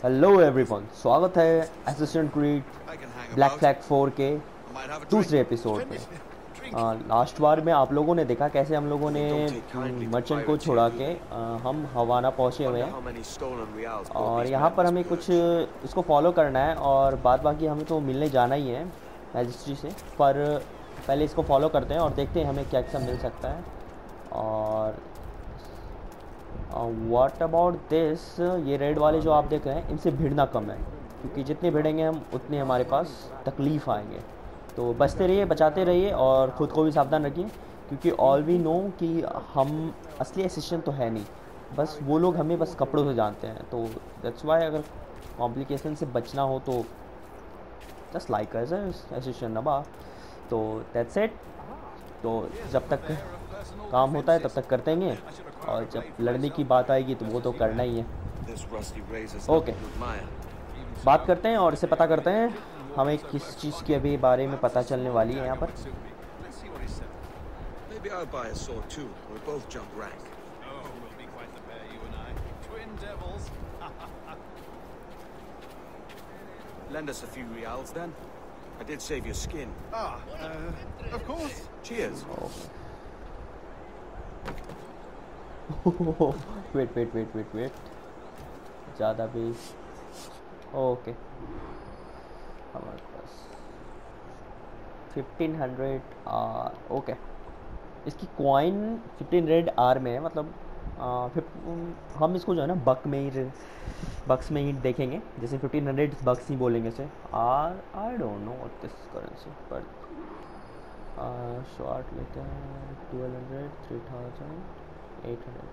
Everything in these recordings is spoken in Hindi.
हेलो एवरीवन, स्वागत है एसिस्टेंट क्रीड ब्लैक फ्लैग 4 के दूसरे एपिसोड में। लास्ट बार में आप लोगों ने देखा कैसे हम लोगों ने मर्चेंट को छोड़ा के हम हवाना पहुंचे हुए हैं और यहाँ पर हमें कुछ इसको फॉलो करना है और बाद बाकी हमें तो मिलने जाना ही है मैजिस्ट्री से। पर पहले इसको फॉलो करते हैं और देखते हैं हमें क्या क्या मिल सकता है। और व्हाट अबाउट दिस, ये रेड वाले जो आप देख रहे हैं इनसे भिड़ना कम है, क्योंकि जितने भिड़ेंगे हम उतने हमारे पास तकलीफ़ आएंगे। तो बचते रहिए, बचाते रहिए और ख़ुद को भी सावधान रखिए, क्योंकि ऑल वी नो कि हम असली असिस्टेंट तो है नहीं, बस वो लोग हमें बस कपड़ों से जानते हैं। तो दैट्स वाई अगर कॉम्प्लिकेशन से बचना हो तो जस्ट लाइक एज असिस्टेंट नबा। तो दैट्स इट। तो जब तक काम होता है तब तक करते हैं, और जब लड़ने की बात आएगी तो वो तो करना ही है। ओके, बात करते हैं और इसे पता करते हैं हमें किस चीज़ के अभी बारे में पता चलने वाली है यहाँ पर। Lend us a few reals then. I did save your skin. Of course. Cheers. Weight ज़्यादा भी। ओके, हमारे पास 1500 ओके। इसकी कॉइन 1500 में है, मतलब हम इसको जो है ना बक्स में ही देखेंगे, जैसे 1500 बक्स ही बोलेंगे इसे। I don't know what this currency, पर शॉर्ट लेते हैं 1200 3800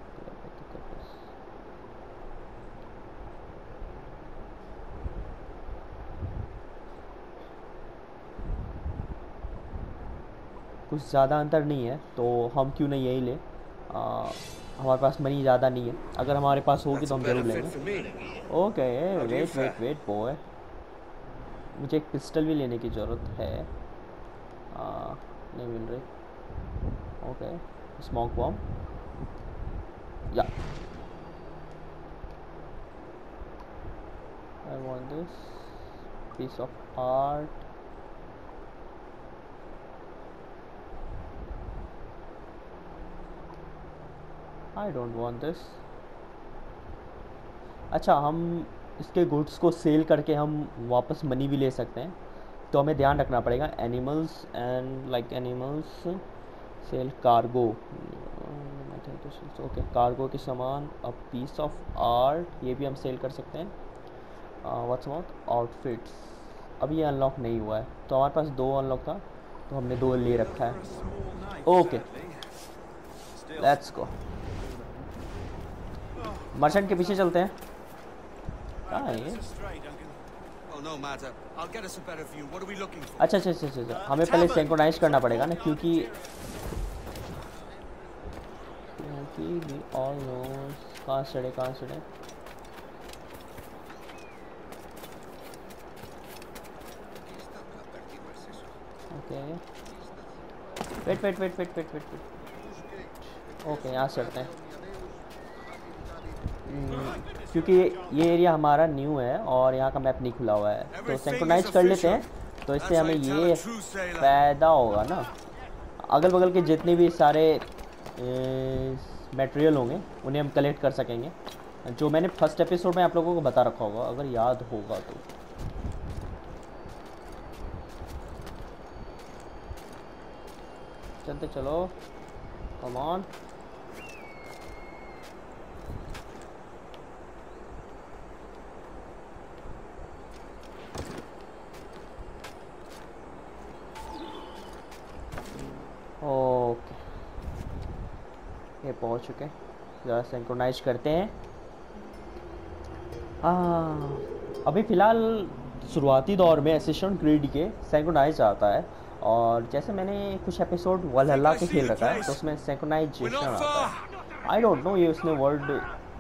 कुछ ज़्यादा अंतर नहीं है, तो हम क्यों नहीं यही ले। हमारे पास मनी ज़्यादा नहीं है, अगर हमारे पास होगी तो हम जरूर लेंगे। ओके, वेट बॉय, मुझे एक पिस्टल भी लेने की ज़रूरत है। नहीं मिल रही। ओके, स्मोक बॉम्ब या I want this piece of art. I don't want this. अच्छा, हम इसके गुड्स को सेल करके हम वापस मनी भी ले सकते हैं, तो हमें ध्यान रखना पड़ेगा। Animals and like animals sale cargo. Okay, cargo के सामान, अ पीस ऑफ आर्ट, ये भी हम सेल कर सकते हैं। व्हाट्स अबाउट आउटफिट्स, अब ये अनलॉक नहीं हुआ है, तो हमारे पास 2 अनलॉक था, तो हमने 2 ले रखा है। Okay, let's go. मर्चेंट के पीछे चलते हैं। कहाँ है ये? अच्छा, हमें पहले सिंक्रोनाइज करना पड़ेगा ना, क्योंकि कहाँ चढ़े। Okay, wait. ओके, यहाँ चढ़ते हैं। क्योंकि ये एरिया हमारा न्यू है और यहाँ का मैप नहीं खुला हुआ है, तो सिंक्रोनाइज कर लेते हैं, तो इससे हमें ये फ़ायदा होगा ना। अगल बगल के जितने भी सारे मटेरियल होंगे उन्हें हम कलेक्ट कर सकेंगे, जो मैंने फर्स्ट एपिसोड में आप लोगों को बता रखा होगा, अगर याद होगा तो। चलते चलो, कम ऑन। ओके, ये पहुंच चुके हैं, ज़रा सिंक्रोनाइज करते हैं। अभी फ़िलहाल शुरुआती दौर में असिस्टेंट क्रीड के सिंक्रोनाइज आता है, और जैसे मैंने कुछ एपिसोड वलहल्ला के खेल रखा है तो उसमें सिंक्रोनाइजेशन आता है। आई डोंट नो ये उसने word.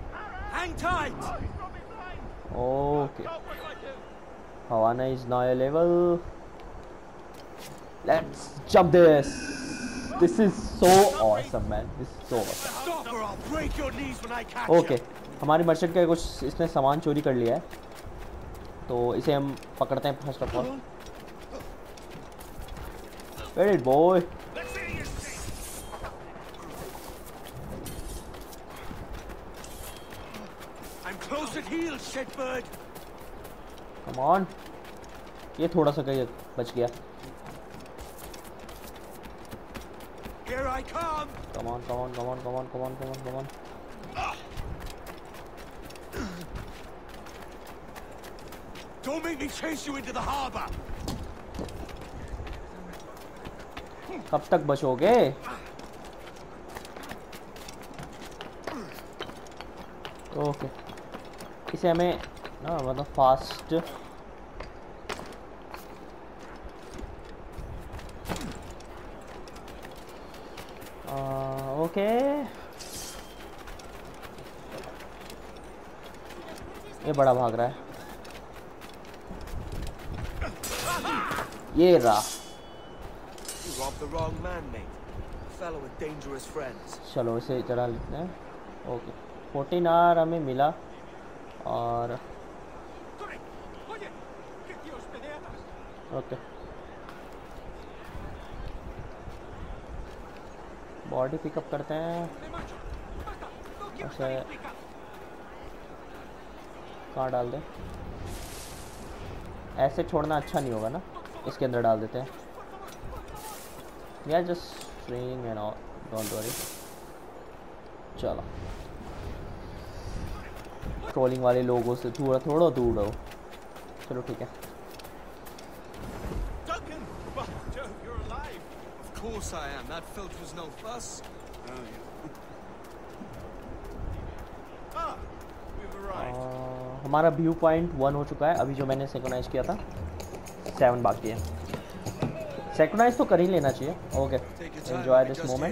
Okay, Havana is now available, let's jump this. This is so awesome, man. This is so awesome. Stop or I'll break your knees when I catch okay, हमारी मर्चेंट का कुछ इसने सामान चोरी कर लिया है, तो इसे हम पकड़ते हैं first of all. Get it, boy. I'm close at heels, shitbird. Come on. ये थोड़ा सा कहीं बच गया. Here I come. Come on, come on, come on, come on, come on, come on, come on. Don't make me chase you into the harbor. कब तक बचोगे? ओके, इसे हमें ना मतलब फास्ट ओके. ये बड़ा भाग रहा है. ये रहा. You robbed the wrong man, mate. A fellow with dangerous friends. चलो इसे चढ़ा लेते हैं. ओके, 14 आवर हमें मिला और ओके बॉडी पिकअप करते हैं. अच्छा कहाँ डाल दें? ऐसे छोड़ना अच्छा नहीं होगा ना, इसके अंदर डाल देते हैं. या just string and all, don't worry. चलो ट्रोलिंग वाले लोगों से थोड़ा थोड़ा दूर रहो. चलो ठीक है. Duncan! Well, Joe, you're alive. Of course I am. That filth was no fuss. Oh, yeah. Ah, we've arrived. हमारा व्यू पॉइंट 1 हो चुका है. अभी जो मैंने सिंक्रोनाइज किया था 7 बाकी है. सिंक्रोनाइज तो कर ही लेना चाहिए. Okay, enjoy this moment.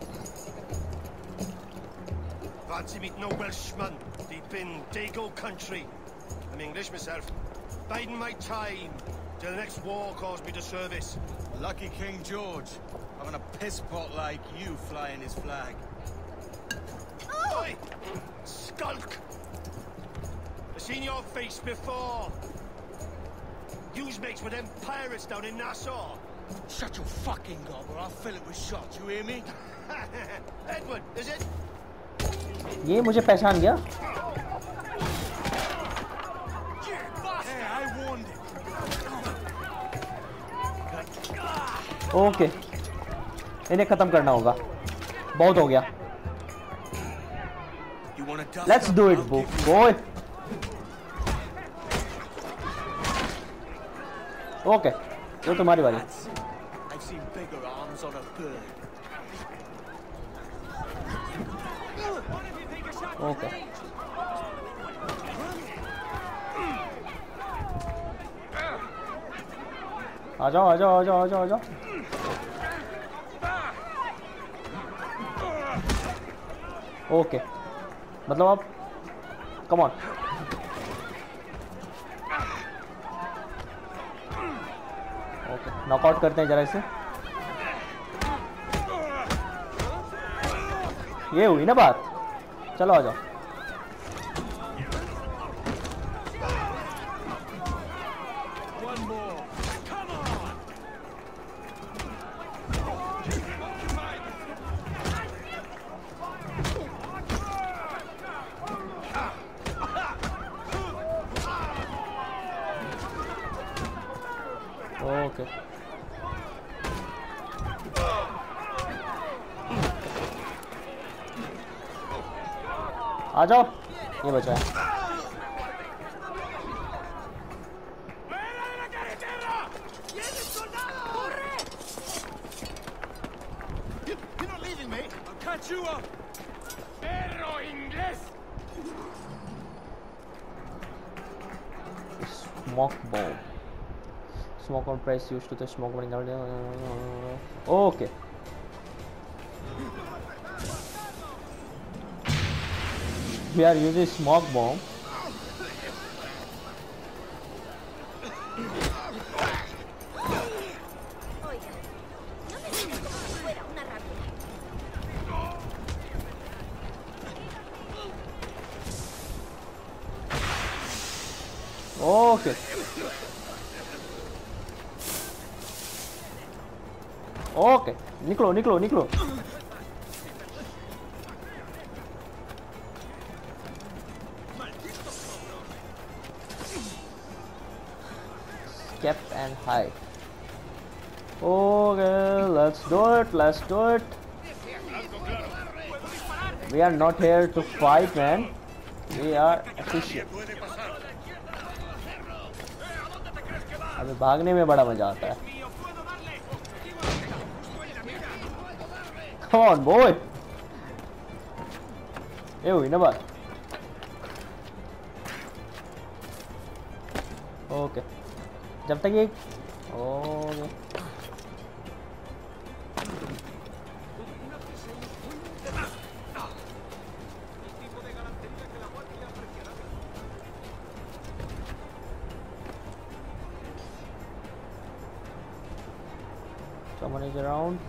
Fancy meeting no Welshman deep in Dago country. I'm English myself. Biding my time till the next war calls me to service. Lucky King George, having a piss pot like you flying his flag. Oi! Skulk! I've seen your face before. Yous mates with them pirates down in Nassau. Shut your fucking gob or I'll fill it with shot, you hear me? Edward, is it? ये मुझे पहचान गया. Hey, I warned him. Okay, इन्हें खत्म करना होगा. बहुत हो गया. You wanna duck let's up? Do it I'll give you- boy. Okay, तो तुम्हारी बारी. I've seen bigger arms on a bird. Okay आ जाओ आ जाओ आ जाओ आ जाओ आ जाओ. ओके, मतलब आप कम ऑन. ओके, नॉकआउट करते हैं जरा इसे. ये हुई ना बात. चलो आ जाओ. One more. Come on! Okay, आ जाओ. ये बचा है. You're not leaving me. I'll catch you up. Perro inglés. Smoke bomb. Smoke on press used to the smoke burning out. Okay. We are using smoke bomb. Oiga, ¿no me digas cómo fuera una okay okay, निकलो निकलो निकलो। Escape and hide. Okay, let's do it. Let's do it. We are not here to fight, man. We are efficient. अबे भागने में बड़ा मजा आता है। Come on, boy. ये हुई ना बात। ओके, जब तक ये okay someone is around.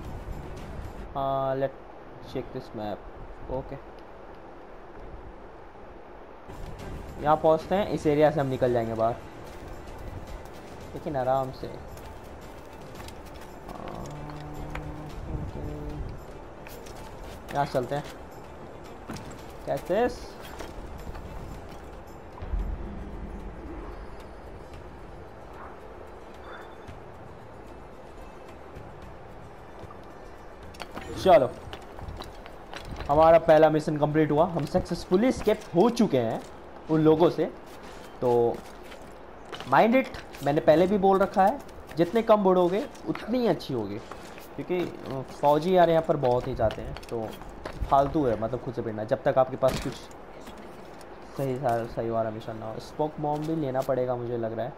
Let's check this map. Okay, यहाँ पहुँचते हैं, इस एरिया से हम निकल जाएंगे बाहर, लेकिन आराम से। यहाँ चलते हैं। कैसे चलो, हमारा पहला मिशन कंप्लीट हुआ। हम सक्सेसफुली एस्केप हो चुके हैं उन लोगों से। तो माइंड इट, मैंने पहले भी बोल रखा है, जितने कम बुढ़ोगे उतनी अच्छी होगी, क्योंकि फौजी यार यहाँ पर बहुत ही जाते हैं। तो फालतू है मतलब खुद से भिड़ना, जब तक आपके पास कुछ सही वाला मिशन ना हो। स्पोक बॉम्ब भी लेना पड़ेगा मुझे लग रहा है।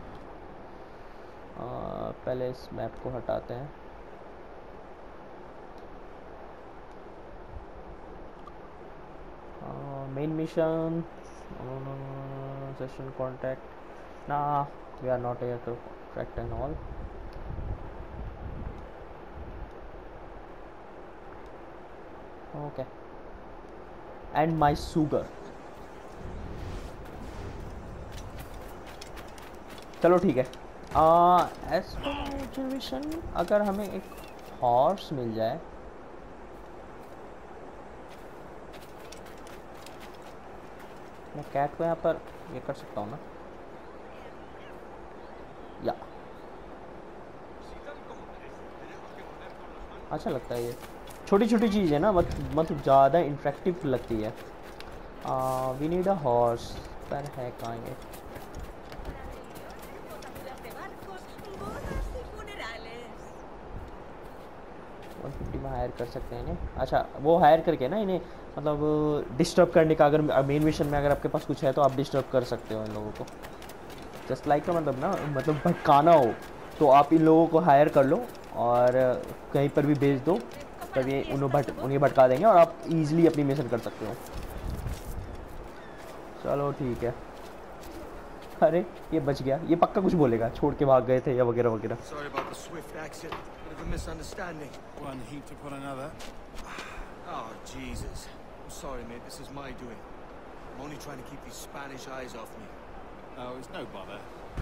पहले इस मैप को हटाते हैं। Main mission, session contact, nah, we are not here to track and all. Okay, and my sugar. चलो ठीक है। एज पर ऑब्जर्वेशन, अगर हमें एक हॉर्स मिल जाए, मैं कैट को यहाँ पर ये कर सकता हूँ ना, या अच्छा लगता है। ये छोटी छोटी चीज़ है ना, मतलब ज़्यादा इंटरेक्टिव लगती है। वी नीड अ हॉर्स, पर है कहाँ ये? में हायर कर सकते हैं इन्हें। अच्छा, वो हायर करके ना इन्हें मतलब डिस्टर्ब करने का, अगर मेन मिशन में अगर आपके पास कुछ है तो आप डिस्टर्ब कर सकते हो इन लोगों को। जस्ट लाइक का मतलब ना, मतलब भटकाना हो तो आप इन लोगों को हायर कर लो और कहीं पर भी भेज दो, तब ये उन्हें भटका देंगे और आप इजीली अपनी मिशन कर सकते हो। चलो ठीक है। अरे ये बच गया, ये पक्का कुछ बोलेगा, छोड़ के भाग गए थे या वगैरह वगैरह। Sorry about the swift exit. Bit of a misunderstanding. One heap to put another. Oh, Jesus. I'm sorry, mate. This is my doing. I'm only trying to keep these Spanish eyes off me. Oh, it's no bother.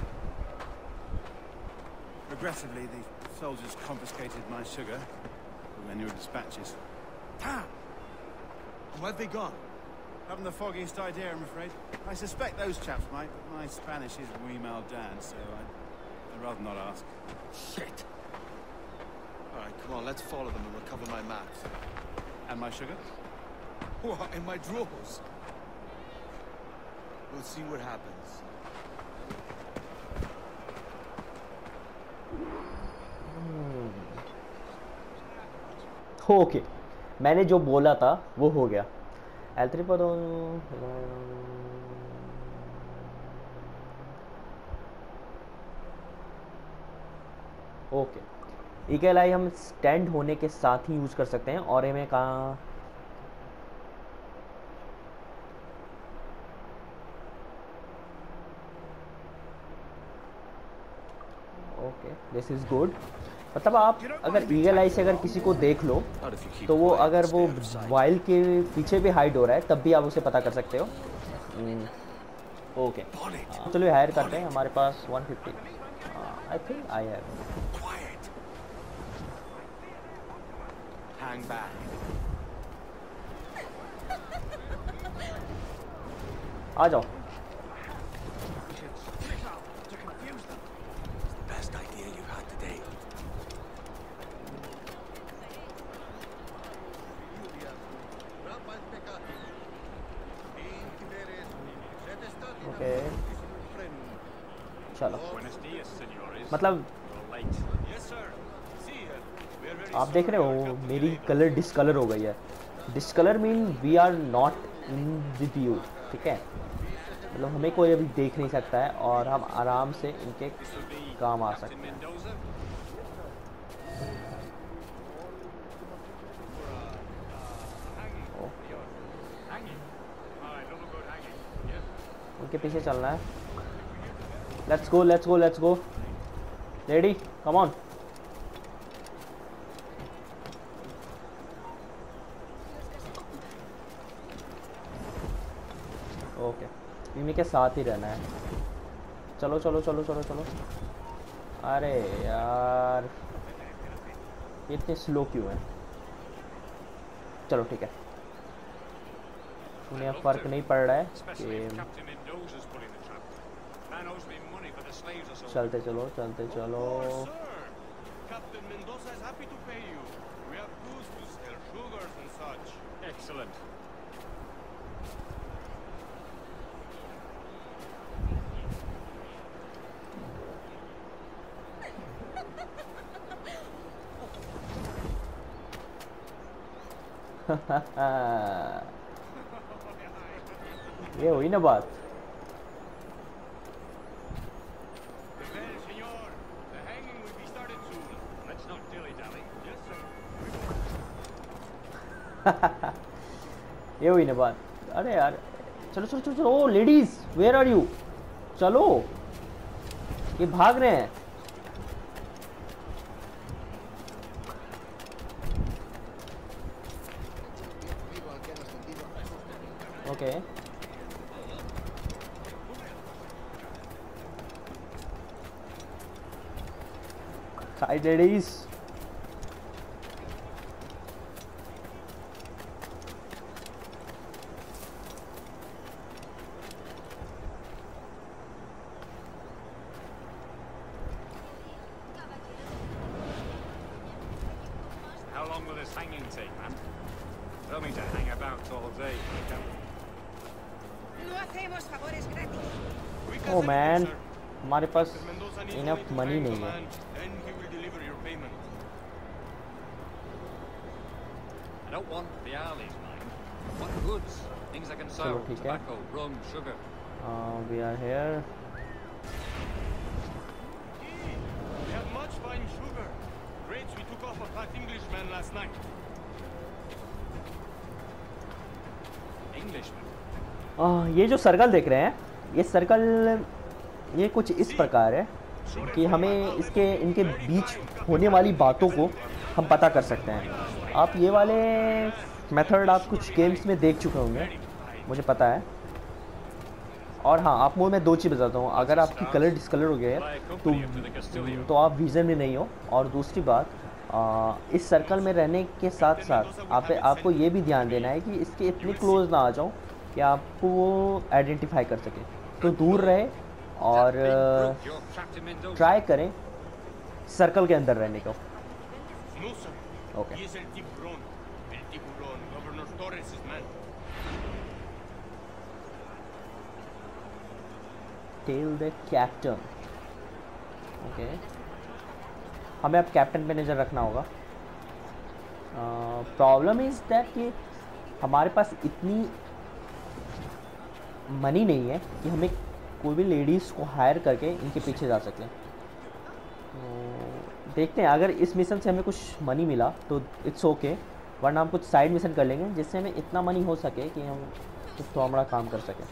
Regrettably, the soldiers confiscated my sugar for their new dispatches. Damn! And where've they gone? Haven't the foggiest idea, I'm afraid. I suspect those chaps might, but my Spanish is Wemal Dan, so I'd rather not ask. Shit! Alright, come on, let's follow them and recover my maps. And my sugar? What, in my drawers? We'll see what happens. Okay, मैंने जो बोला था वो हो गया। L3 पर ओके, ईगल आई हम स्टैंड होने के साथ ही यूज कर सकते हैं। और हमें कहाँ, ओके दिस इज गुड। मतलब आप अगर ईगल आई से अगर किसी को देख लो तो वो अगर वो वाइल्ड के पीछे भी हाइड हो रहा है तब भी आप उसे पता कर सकते हो। ओके चलो हायर करते हैं, हमारे पास 150 I think I have. Quiet. Hang back. आ जाओ। To confuse them. It's the best idea you've had today. Okay चलो, Buenos dias, senores. मतलब You're late. Yes, sir. See, we are very आप देख रहे हो मेरी कलर डिसकलर हो गई है। Discolour mean we are not in the view, ठीक है, मतलब हमें कोई अभी देख नहीं सकता है और हम आराम से इनके This will be काम आ Captain सकते हैं। Mendoza. Hanging. I love a good hanging. Yes. उनके पीछे चलना है। Let's go let's go let's go, ready, come on. Okay, इन्हीं के साथ ही रहना है। चलो चलो चलो चलो चलो। अरे यार ये इतने स्लो क्यों है? चलो ठीक है, उन्हें अब फर्क नहीं पड़ रहा है Especially if कि Captain Mendoza's pulling the trap. Man owes me money for the slaves or something. चलते चलो चलते चलो। Sir, Captain Mendoza is happy to pay you. We have goods to sell, sugars and such. Excellent. ये हुई ना बात। Well, senor, the hanging will be started soon. Let's not dilly-dally. Yes, sir. ये हुई ना बात। अरे यार चलो चलो चलो चलो। Oh ladies where are you? चलो, ये भाग रहे हैं। Okay hi ladies. How long will this hanging take, man? Tell me to hang about all day. No hacemos favores gratis. We ओ can send man, you, sir. हमारे पास Captain Mendoza needs enough only to money hang नहीं the है। man, then he will deliver your payment. I don't want the alleys, mine. I want goods. Things I can चलो sell. ठीक है। Tobacco, rum, sugar. We are here. We have much fine sugar. Grapes we took off a fat Englishman last night. Englishman. ये जो सर्कल देख रहे हैं, ये सर्कल ये कुछ इस प्रकार है कि हमें इसके इनके बीच होने वाली बातों को हम पता कर सकते हैं। आप ये वाले मेथड आप कुछ गेम्स में देख चुके होंगे, मुझे पता है। और हाँ, आपको मैं दो चीज़ बताता हूँ। अगर आपकी कलर डिसकलर हो गया है तो आप वीज़न में नहीं हो। और दूसरी बात, इस सर्कल में रहने के साथ साथ आपको ये भी ध्यान देना है कि इसके इतने क्लोज ना आ जाओ कि आपको वो आइडेंटिफाई कर सके। तो दूर रहे और You're Captain Mendoza. ट्राई करें सर्कल के अंदर रहने को। No, sir. Okay. He is El Tiburon. El Tiburon, Governor Torres' man. Tell the captain. Okay, हमें अब कैप्टन पे नज़र रखना होगा। प्रॉब्लम इज़ दैट कि हमारे पास इतनी मनी नहीं है कि हमें कोई भी लेडीज़ को हायर करके इनके पीछे जा सकें। तो देखते हैं, अगर इस मिशन से हमें कुछ मनी मिला तो इट्स ओके, वरना हम कुछ साइड मिशन कर लेंगे जिससे हमें इतना मनी हो सके कि हम कुछ थोड़ा काम कर सकें।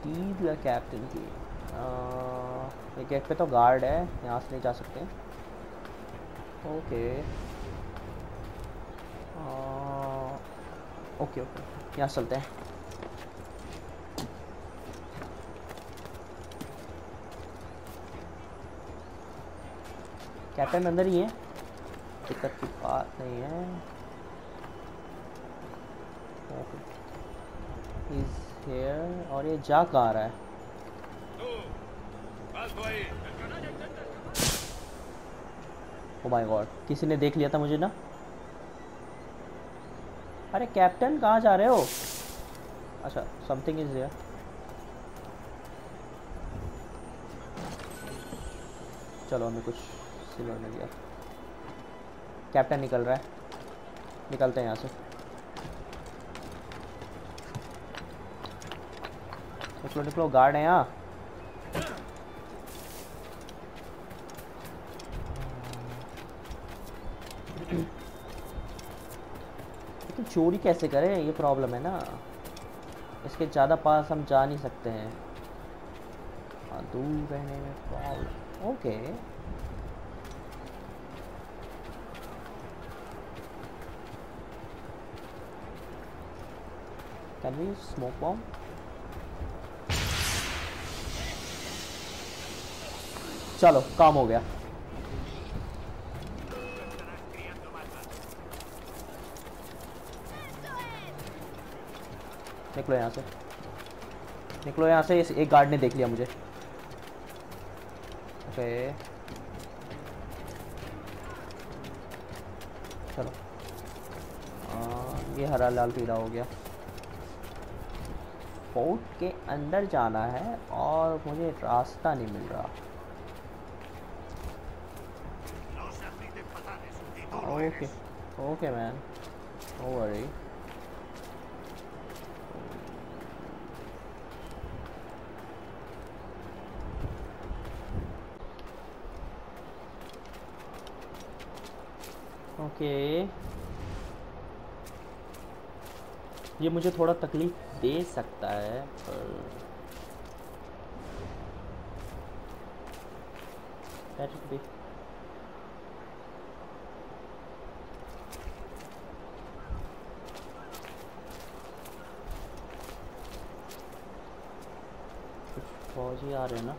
टीम कैप्टन की। ये गेट पे तो गार्ड है, यहाँ से नहीं जा सकते। ओके ओके ओके, यहाँ चलते हैं। कैप्टन अंदर ही है, दिक्कत की बात नहीं है। He's here, और ये जा कहाँ रहा है? ओ माय गॉड, किसी ने देख लिया था मुझे ना। अरे कैप्टन कहाँ जा रहे हो? अच्छा, समथिंग इज देयर। चलो, हमें कुछ सिल्वर मिल गया। कैप्टन निकल रहा है, निकलते हैं यहाँ से। निकलो निकलो, गार्ड है यहाँ। लेकिन चोरी कैसे करें, ये प्रॉब्लम है ना। इसके ज़्यादा पास हम जा नहीं सकते हैं। हाँ, दूर रहने में problem. Okay, can we smoke bomb? चलो, काम हो गया। निकलो यहाँ से, निकलो यहाँ से। एक गार्ड ने देख लिया मुझे। ओके, चलो। ये हरा लाल पीला हो गया। फोर्ट के अंदर जाना है और मुझे रास्ता नहीं मिल रहा। Okay okay man, no worry. Okay, ये मुझे थोड़ा तकलीफ दे सकता है, पर that should be। कुछ फौजी आ रहे हैं ना।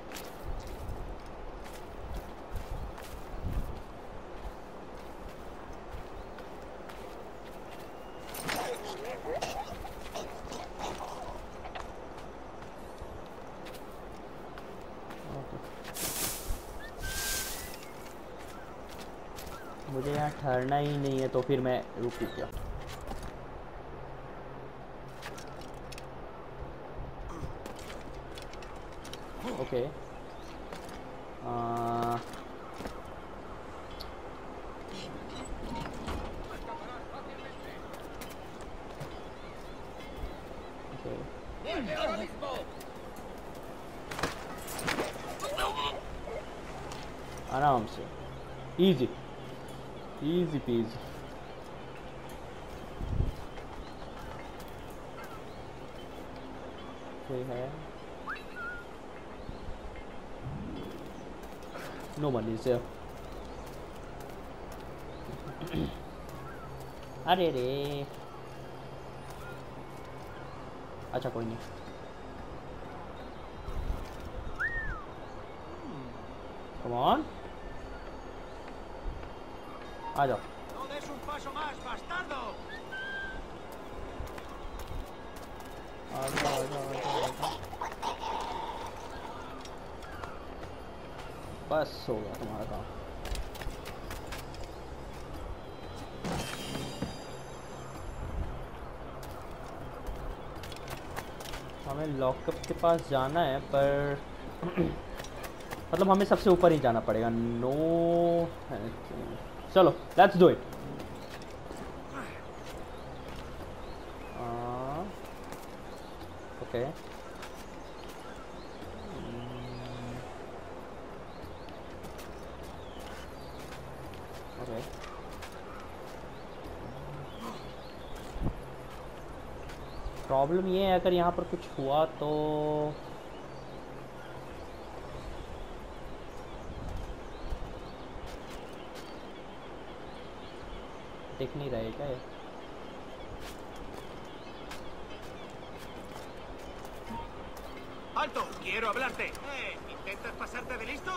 मुझे यहाँ ठहरना ही नहीं है, तो फिर मैं रुक गया। ओके, आराम से, इजी इजी पीजी। कोई है? नो मनी से। अरे रे, अच्छा कोई नहीं। कम ऑन, आ जाओ। No des un paso más, bastardo. आ जाओ। बस हो गया तुम्हारा काम। हमें लॉकअप के पास जाना है, पर मतलब हमें सबसे ऊपर ही जाना पड़ेगा। नो, चलो let's do it. Okay, okay, problem ये है, अगर यहाँ पर कुछ हुआ तो देख नहीं रहे क्या ये? Alto, quiero hablarte. ¿Intentas pasarte de listo?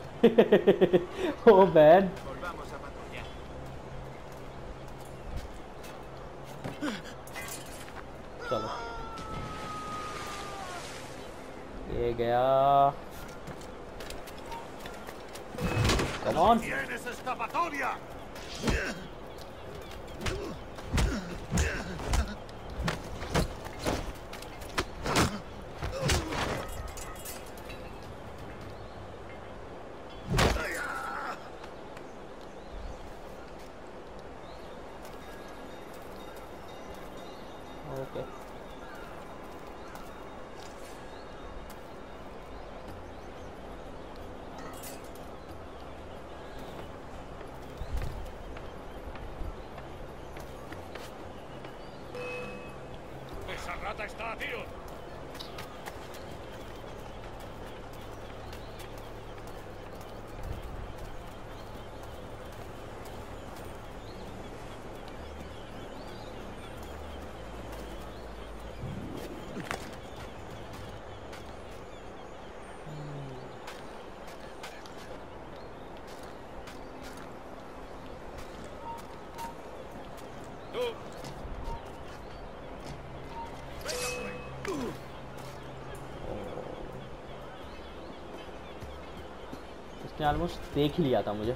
Oh man. Volvamos a patrullar. चलो ये गया। Come on. ¡Tienes escapatoria! Okay. ¡Esa rata está a tiro! इसने ऑलमोस्ट देख ही लिया था मुझे।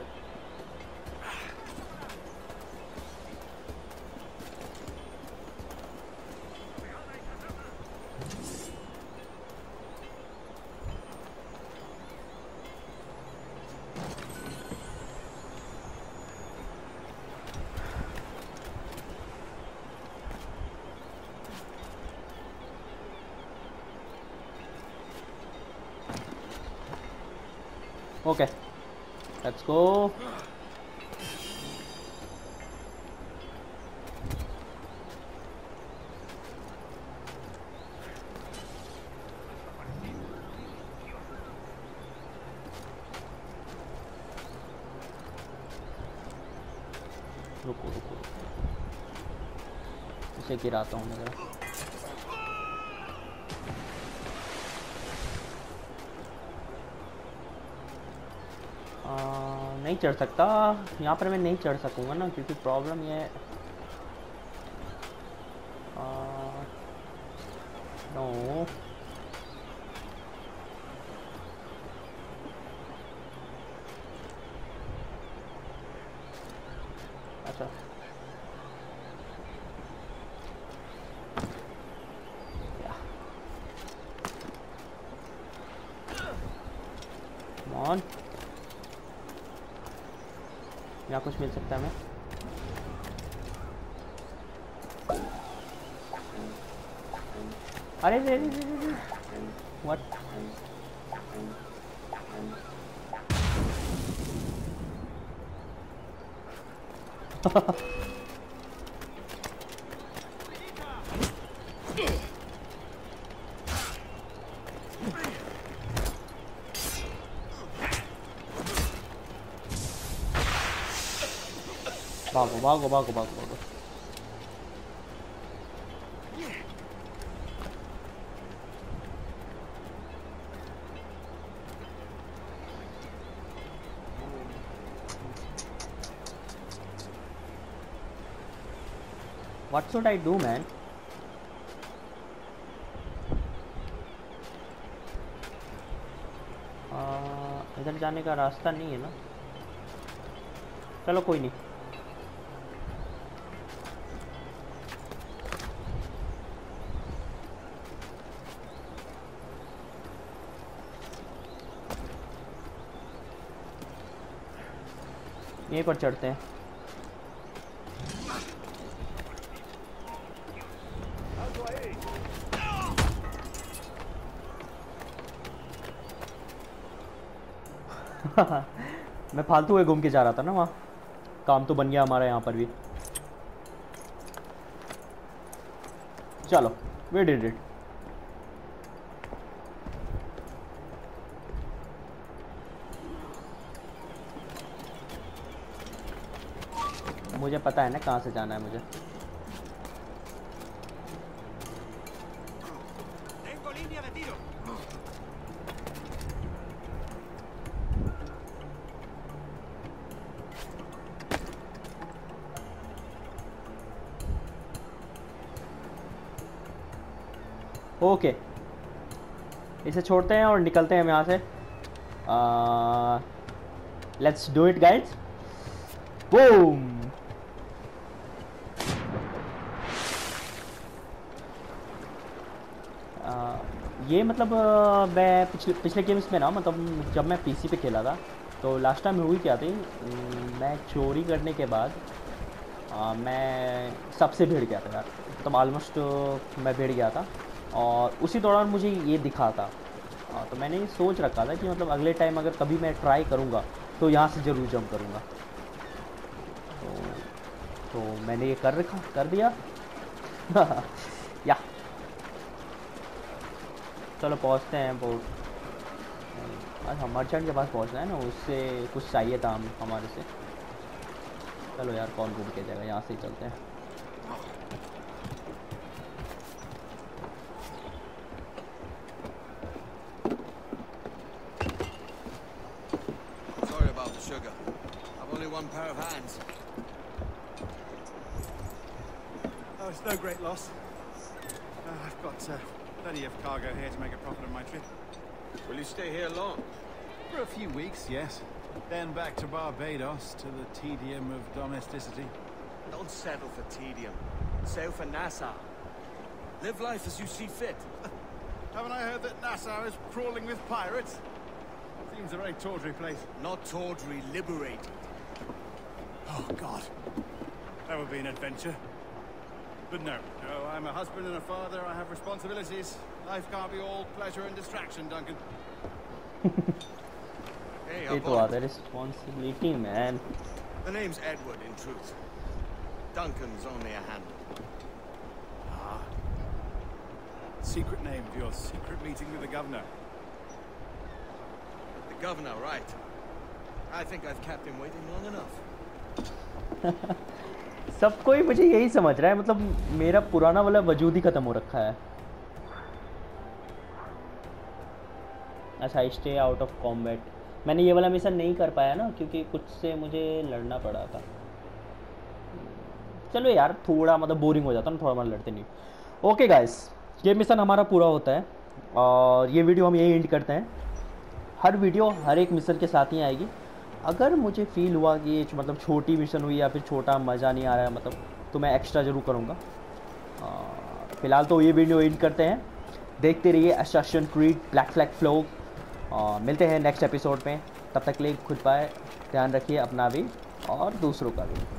Okay, let's go. रुको रुको, इसे गिराता हूँ मैं जरा। नहीं चढ़ सकता यहाँ पर, मैं नहीं चढ़ सकूँगा ना, क्योंकि प्रॉब्लम ये है। नो अच्छा ऑन, यहाँ कुछ मिल सकता है हमें। अरे रे रे रे व्हाट? भागो भागो भागो भागो भागो। What should I do, man? इधर जाने का रास्ता नहीं है ना? चलो कोई नहीं। यहीं पर चढ़ते हैं। मैं फालतू में घूम के जा रहा था ना वहाँ, काम तो बन गया हमारा यहाँ पर भी। चलो वी डिड इट। मुझे पता है ना कहाँ से जाना है मुझे। Tengo línea de tiro. Okay, इसे छोड़ते हैं और निकलते हैं हम यहाँ से। Let's do it guys. Boom. ये मतलब मैं पिछले गेम्स में ना, मतलब जब मैं पीसी पे खेला था तो लास्ट टाइम हुई क्या थी, मैं चोरी करने के बाद मैं सबसे भिड़ गया था यार। मतलब ऑलमोस्ट मैं भिड़ गया था और उसी दौरान मुझे ये दिखा था। तो मैंने ये सोच रखा था कि मतलब अगले टाइम अगर कभी मैं ट्राई करूँगा तो यहाँ से ज़रूर जंप करूँगा। तो मैंने ये कर दिया। या चलो पहुँचते हैं। वो अच्छा मर्चेंट के पास पहुँचना है ना, उससे कुछ चाहिए था हमारे से। चलो यार कौन घूम के जाएगा, यहाँ से ही चलते हैं। Sorry about the sugar. I've only one pair of hands. Oh, it's no great loss. I've got plenty of cargo here to make a profit of my trip. Will you stay here long? For a few weeks, yes. Then back to Barbados, to the tedium of domesticity. Don't settle for tedium. Sail for Nassau. Live life as you see fit. Haven't I heard that Nassau is crawling with pirates? Seems a very tawdry place. Not tawdry, liberated. Oh, God. That would be an adventure. But no, I'm a husband and a father. I have responsibilities. Life can't be all pleasure and distraction, Duncan. Hey, ये तो आता है responsibility man. The name's Edward, in truth. Duncan's only a handle. Ah. Secret name of your secret meeting with the governor. The governor, right. I think I've kept him waiting long enough. सब कोई मुझे यही समझ रहा है, मतलब मेरा पुराना वाला वजूद ही खत्म हो रखा है। अच्छा, स्टे आउट ऑफ कॉम्बैट। मैंने ये वाला मिशन नहीं कर पाया ना, क्योंकि कुछ से मुझे लड़ना पड़ा था। चलो यार थोड़ा मतलब बोरिंग हो जाता ना, थोड़ा मतलब लड़ते नहीं। ओके गाइस, ये मिशन हमारा पूरा होता है और ये वीडियो हम यही एंड करते हैं। हर वीडियो हर एक मिशन के साथ ही आएगी। अगर मुझे फील हुआ कि ये मतलब छोटी मिशन हुई या फिर छोटा मज़ा नहीं आ रहा है मतलब, तो मैं एक्स्ट्रा ज़रूर करूँगा। फ़िलहाल तो ये वीडियो एंड करते हैं। देखते रहिए Assassin Creed Black Flag Flag. मिलते हैं नेक्स्ट एपिसोड में। तब तक के लिए खुद पर ध्यान रखिए, अपना भी और दूसरों का भी।